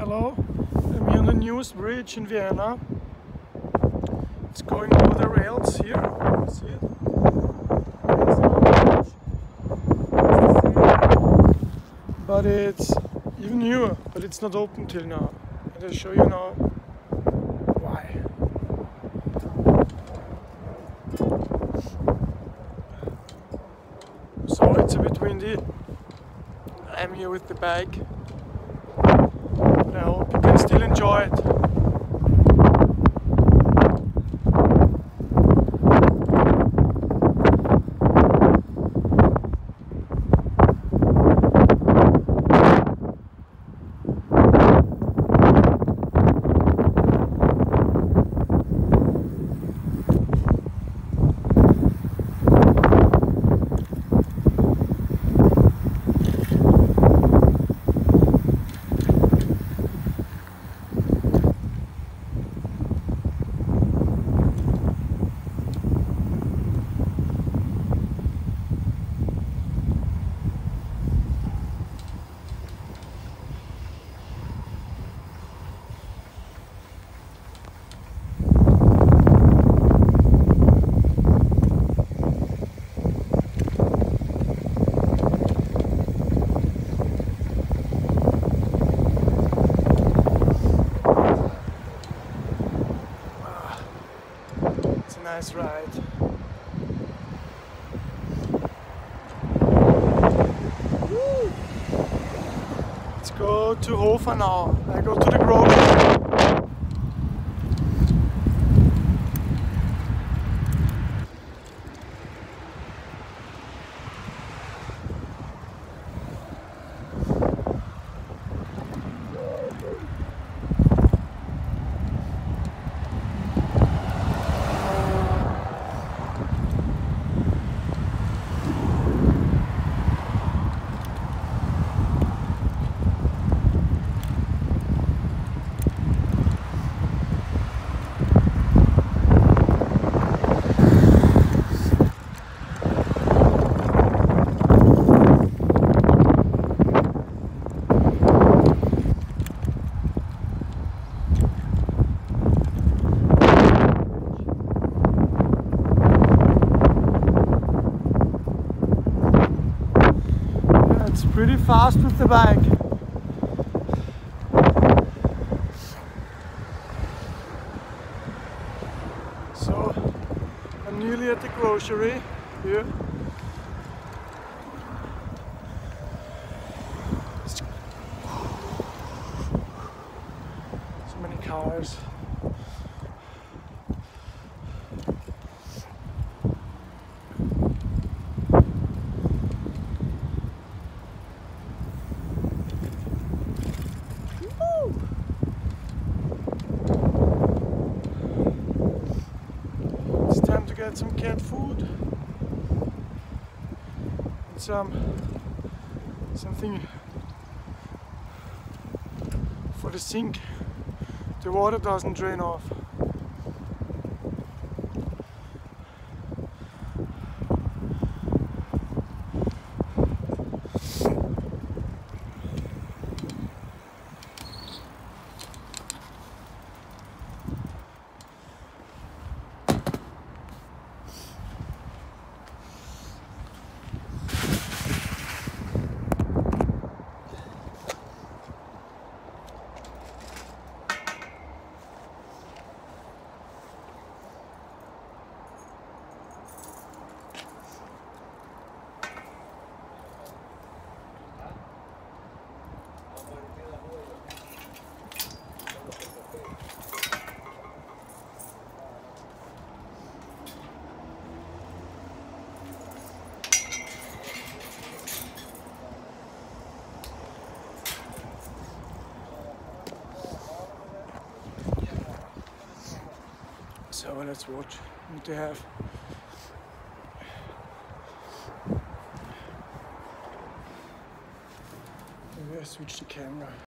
Hello, I'm here on the newest bridge in Vienna. It's going over the rails here. See it? But it's even newer, but it's not open till now. And I'll show you now why. So it's a bit windy. I'm here with the bike. But I hope you can still enjoy it. Nice ride. Woo. Let's go to Hofer now. I go to the grocery. Pretty fast with the bike. So I'm nearly at the grocery here. So many cars. Get some cat food and something for the sink. The water doesn't drain off. So let's watch what they have. Maybe I switch the camera.